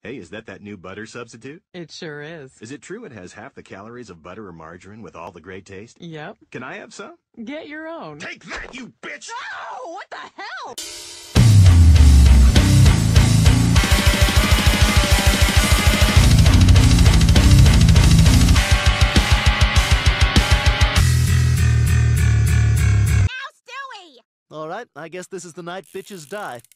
Hey, is that new butter substitute? It sure is. Is it true it has half the calories of butter or margarine with all the great taste? Yep. Can I have some? Get your own. Take that, you bitch! Oh, what the hell? All right, I guess this is the night bitches die.